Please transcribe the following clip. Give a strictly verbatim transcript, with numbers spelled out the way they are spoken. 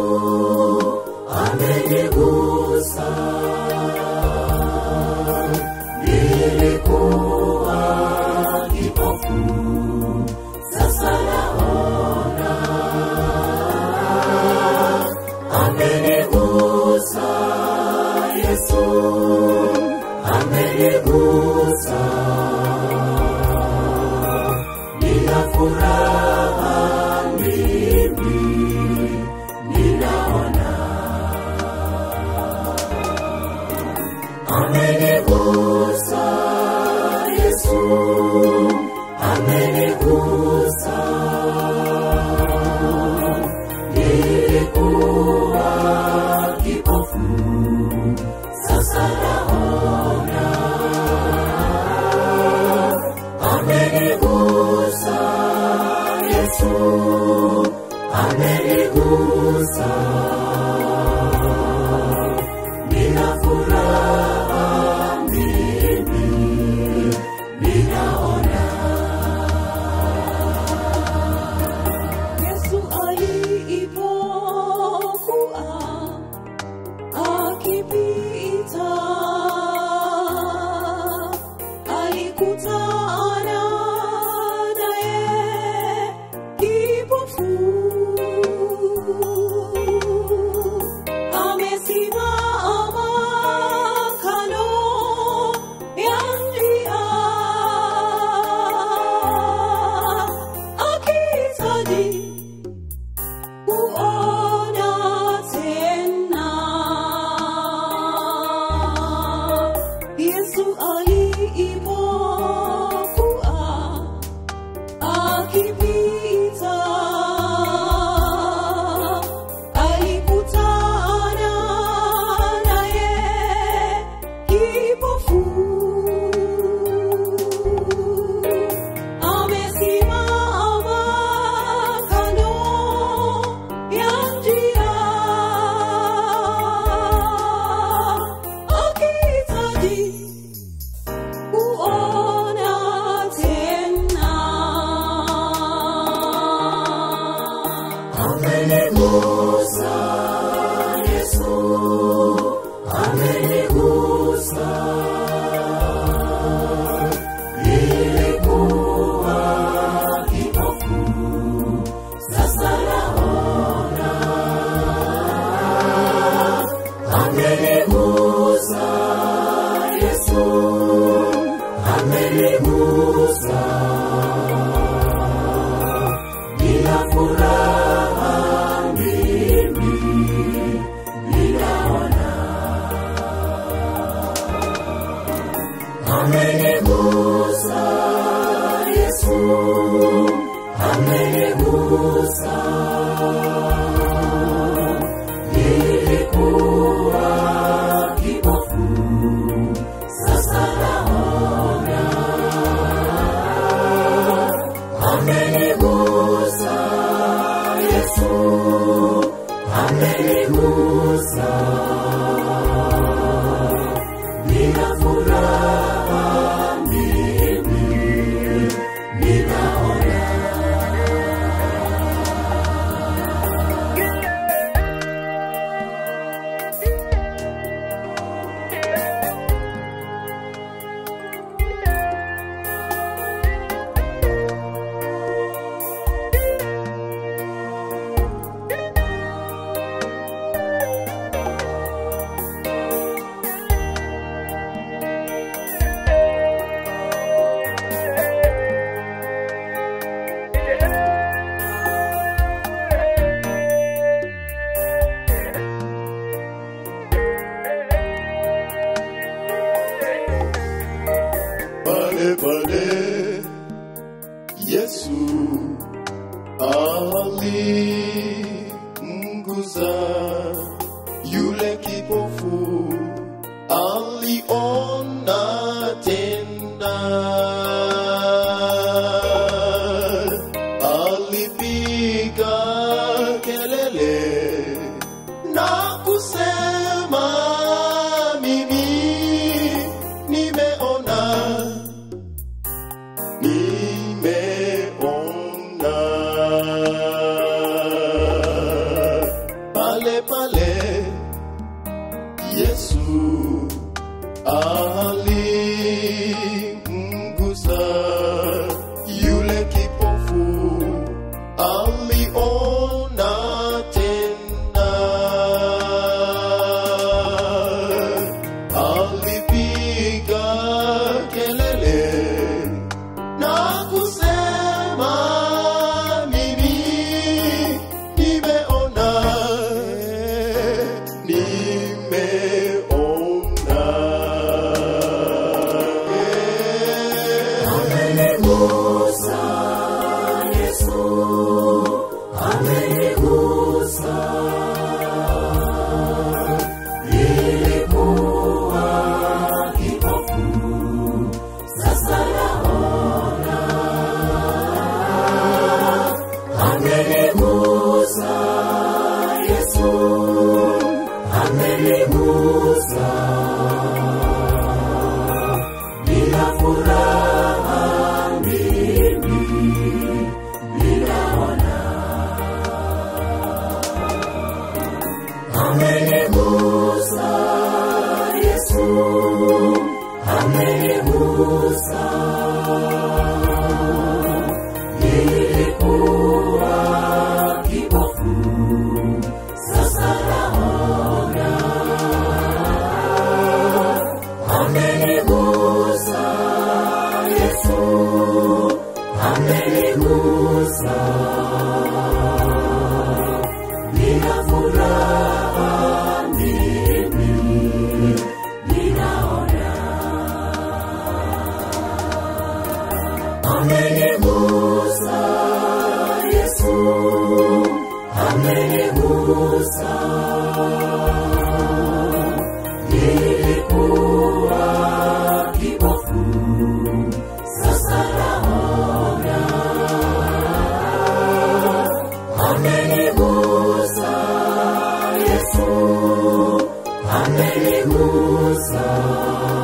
amenigusa. Nilikuwa kipofu, sasa naona. Amenigusa Yesu, amenigusa. Nina furaha mimi, ninaona. Amenigusa Yesu, amenigusa. Nilikuwa kipofu, sasa naona. Amenigusa Yesu, amenigusa. Nina furaha mimi, ninaona. Yesu alipokuwa akipita, alikutana naye kipofu. Amesimama kando ya njia, akihitaji kuona tena. Yesu alipokuwa akipita, alikutana naye kipofu. Amesimama kando ya njia, akihitaji kuona tena. Amenigusa Yesu, amenigusa. Nilikuwa kipofu, sasa naona. Amenigusa Yesu, amenigusa. Nina furaha mimi, ninaona. Amenigusa Yesu, amenigusa. Nilikuwa kipofu, sasa naona. Amenigusa Yesu, amenigusa. Nina furaha mimi, ninaona. Pale pale Yesu alimgusa yule kipofu, aliona tena. Alipiga kelele na kusema, mimi nimeona, nimeona. alimgusa yule kipofu, aliona tena, alipiga kelele na kusema, mimi nimeona, nimeona. Amenigusa Yesu, amenigusa. Nilikuwa kipofu, sasa naona. Amenigusa Yesu, amenigusa. Bila furaha mimi ninaona. Amenigusa Yesu, amenigusa. Nilikuwa kipofu, sasa naona. Amenigusa Yesu, amenigusa. Nina furaha mimi ninaona. Amenigusa Yesu, amenigusa. Nilikuwa kipofu, sasa naona. Amenigusa Yesu, amenigusa.